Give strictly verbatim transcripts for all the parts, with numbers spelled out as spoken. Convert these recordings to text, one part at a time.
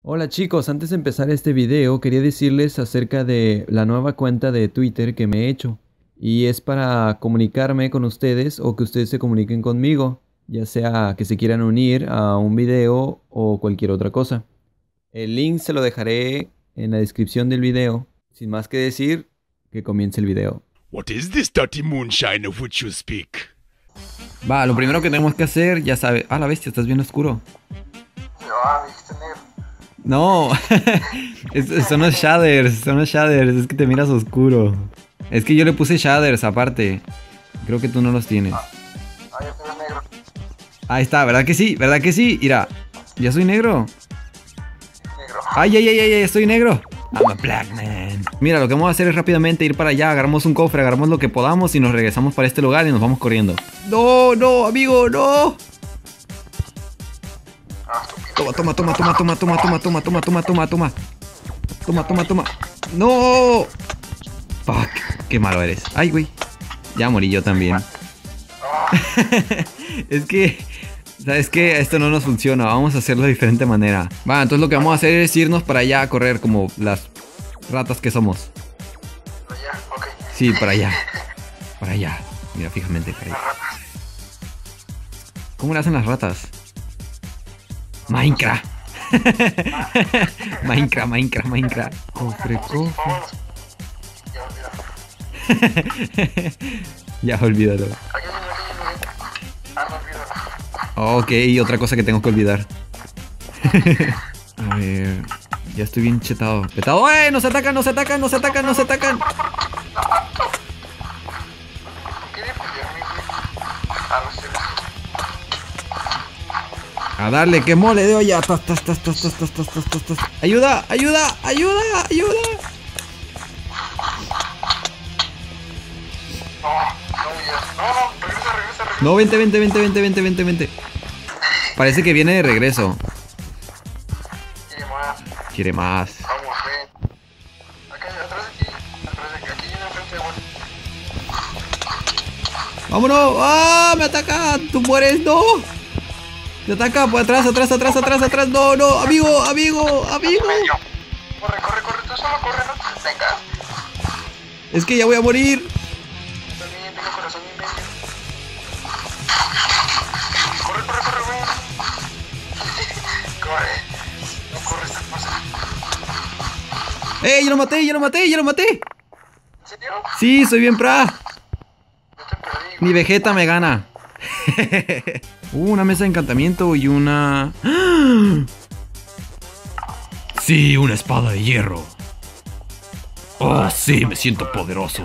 Hola chicos, antes de empezar este video quería decirles acerca de la nueva cuenta de Twitter que me he hecho. Y es para comunicarme con ustedes o que ustedes se comuniquen conmigo, ya sea que se quieran unir a un video o cualquier otra cosa. El link se lo dejaré en la descripción del video. Sin más que decir, que comience el video. What is this dirty moonshine of which you speak? Va, lo primero que tenemos que hacer, ya sabes... Ah, la bestia, estás bien oscuro. Ah, dijiste negro. No, es- son los shaders, son los shaders, es que te miras oscuro. Es que yo le puse shaders aparte. Creo que tú no los tienes. Ah, ya eres negro. Ahí está, ¿verdad que sí? ¿Verdad que sí? Mira, ya soy negro. Negro. Ay, ay, ay, ay, ay, estoy negro. I'm a black man. Mira, lo que vamos a hacer es rápidamente ir para allá, agarramos un cofre, agarramos lo que podamos y nos regresamos para este lugar y nos vamos corriendo. No, no, amigo, no. Ah, estúpido. Toma, toma, toma, toma, toma, toma, toma, toma, toma, toma, toma, toma. Toma, toma, toma. No. Fuck, qué malo eres. Ay, güey. Ya morí yo también. Es que, ¿sabes qué? Esto no nos funciona. Vamos a hacerlo de diferente manera. Va, entonces lo que vamos a hacer es irnos para allá a correr como las ratas que somos. Allá, ok. Sí, para allá. Para allá. Mira, fijamente, para allá. ¿Cómo le hacen las ratas? Minecraft. Minecraft, Minecraft, Minecraft. Cofre, cofre. Vámonos. Ya, olvídalo. Ya, olvídalo. Aquí hay uno, aquí hay uno. Ah, no, olvídalo. Ok, otra cosa que tengo que olvidar. A ver. Ya estoy bien chetado. Petado. ¡Eh! ¡Nos atacan, nos atacan, nos atacan, nos atacan! ¿Qué le puse a mí, güey? Ah, no sé. A darle, que mole de olla. Tas, tas, tas, tas, tas, tas, tas, tas, tas, tas. ¡Ayuda! ¡Ayuda! ¡Ayuda! ¡Ayuda! No, no huyas. No, no, regresa, regresa, regresa. No, vente, vente, vente, vente, vente, vente, vente. Parece que viene de regreso. Quiere más. Quiere más. Vamos, ven. Acá, atrás de aquí. Atrás de aquí. Aquí viene enfrente, güey. ¡Vámonos! ¡Ah! ¡Me ataca! ¡Tú mueres! ¡No! ¡Me ataca! Pues atrás, atrás, atrás, atrás, atrás. ¡No, no! ¡Amigo, amigo, amigo! Medio. Corre, corre, corre. Tú solo corre, no te detengas. Es que ya voy a morir. También tengo corazón y medio. Corre, corre, corre, güey. Corre. No corre esta cosa. ¡Eh! ¡Ya lo maté! ¡Ya lo maté! ¡Ya lo maté! ¿En serio? Sí, soy bien pra. Yo te perdí, Ni güey. Vegeta me gana. Uh, una mesa de encantamiento y una... ¡Ah! Sí, una espada de hierro. Oh, sí, me siento poderoso.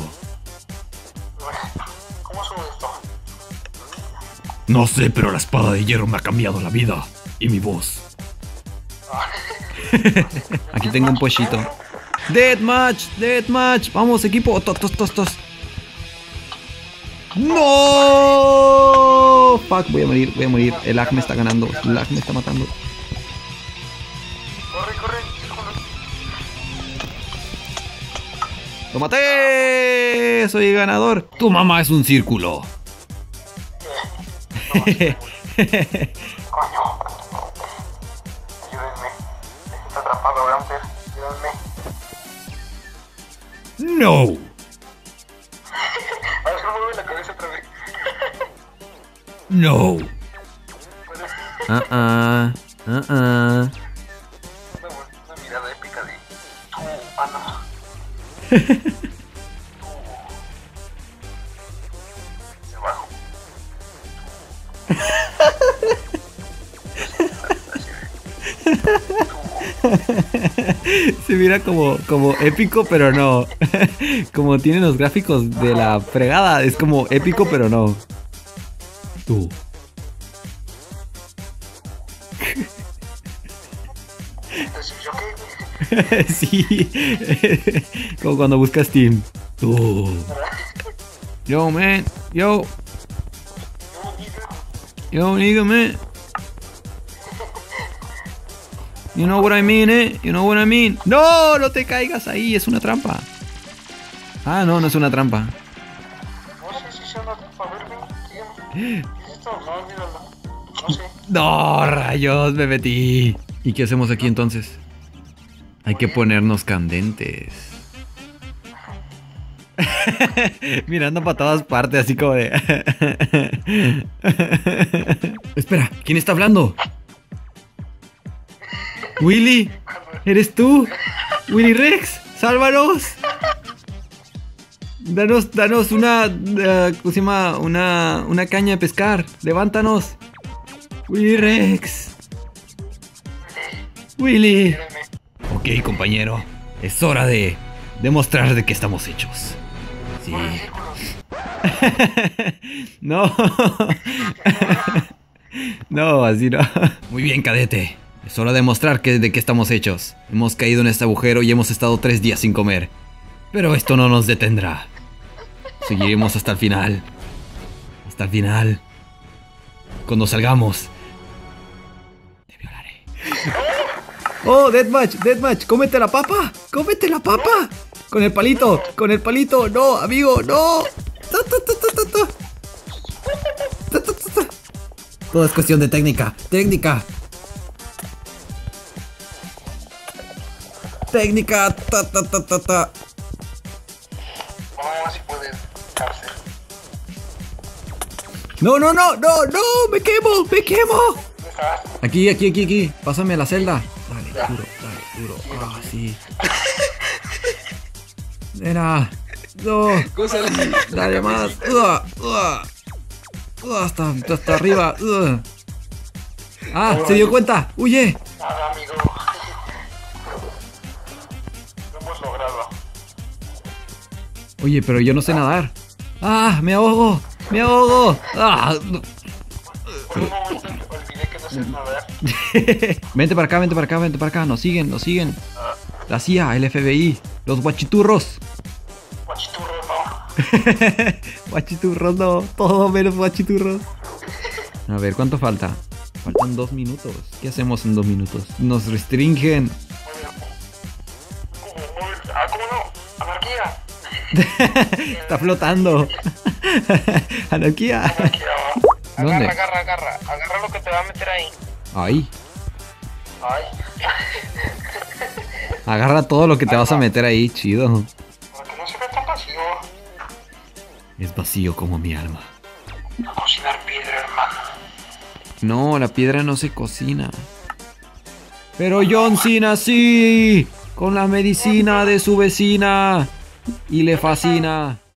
¿Cómo subo esto? No sé, pero la espada de hierro me ha cambiado la vida. Y mi voz. Aquí tengo un pochito. Deathmatch, deathmatch. Vamos, equipo. Tos, tos, tos, tos. No. Fuck, voy a morir, voy a morir. El lag me está ganando. El lag me está matando. Corre, corre. Círculo. ¡Lo maté! Soy ganador. Tu mamá es un círculo. Coño. Ayúdenme. Está atrapado, Bramper. Ayúdenme. No. A ver, mueve la cabeza otra vez. No. Puede ser Ah, ah. Ah, ah. una, una mirada épica de... Tú, ah, no. Se bajó. Se mira como, como épico, pero no. Como tiene los gráficos de la fregada. Es como épico, pero no. Tú. Entonces, ¿yo qué? Sí. Como cuando buscas Steam. Tú. Yo, man. Yo. Yo, nigga, man. You know what I mean, eh? You know what I mean. No, no te caigas ahí. Es una trampa. Ah, no, no es una trampa. No sé si sea una trampa. A ver, ven, dígame. ¿Qué es esto? No, olvídalo. No sé. No, rayos, me metí. ¿Y qué hacemos aquí entonces? Hay que ponernos candentes. Mirando para todas partes, así como de... Espera, ¿quién está hablando? Willy, ¿eres tú? Willy Rex, sálvanos. Danos, danos una, uh, ¿cómo se llama? Una, una caña de pescar. Levántanos. Willy Rex. Willy. Ok, compañero. Es hora de demostrar de qué estamos hechos. Sí. No. No, así no. Muy bien, cadete. Es hora de demostrar que, de qué estamos hechos. Hemos caído en este agujero y hemos estado tres días sin comer. Pero esto no nos detendrá. Seguiremos hasta el final. Hasta el final. Cuando salgamos, te violaré. Oh, Deathmatch, Deathmatch, cómete la papa. Cómete la papa. Con el palito, con el palito. No, amigo, no. Todo es cuestión de técnica. Técnica. Técnica. Ta, ta, ta, ta, ta. Vamos a ver si puedes cárcel. No, no, no, no, no, me quemo, me quemo. ¿Dónde estás? Aquí, aquí, aquí, aquí. Pásame a la celda. Dale, duro, dale, duro. Ah, sí. Era. No. Dale más. Uh, uh, uh, hasta, hasta arriba. Uh. Ah, se dio cuenta. Huye. Nada, amigo. Lo hemos logrado. Oye, pero yo no sé nadar. Ah, me ahogo. Me ahogo. Ah. Por un momento olvidé que no sé nadar. Vente para acá, vente para acá, vente para acá. Nos siguen, nos siguen. La C I A, el F B I, los guachiturros. Guachiturro, no. Guachiturros, no. Todo menos guachiturros. A ver, ¿cuánto falta? Faltan dos minutos. ¿Qué hacemos en dos minutos? Nos restringen. Ah, ¿cómo no? Anarquía. Está flotando. Anarquía. Anarquía. ¿Dónde? Agarra, agarra, agarra. Agarra lo que te va a meter ahí. Ahí. Ay. Agarra todo lo que te vas a meter ahí, chido. Para que no se vea tan vacío. Es vacío como mi alma. A cocinar piedra, hermano. No, la piedra no se cocina. Pero John Cena sí. Con la medicina de su vecina. Y le fascina.